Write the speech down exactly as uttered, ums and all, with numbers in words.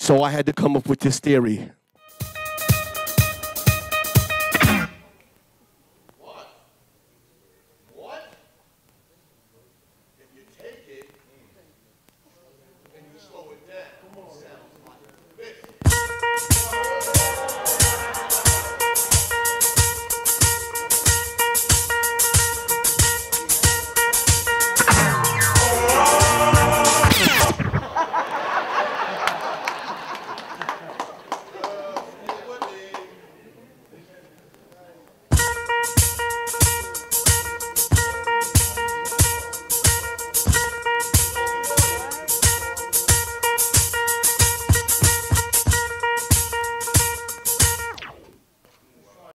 So I had to come up with this theory.